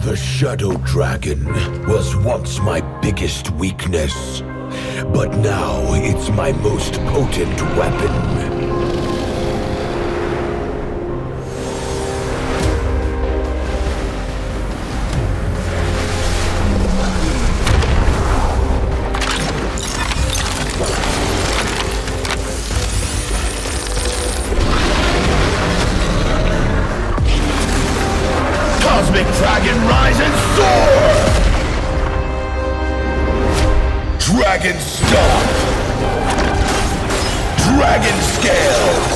The Shadow Dragon was once my biggest weakness, but now it's my most potent weapon. Cosmic Dragon, rise and soar! Dragon Stomp! Dragon Scale!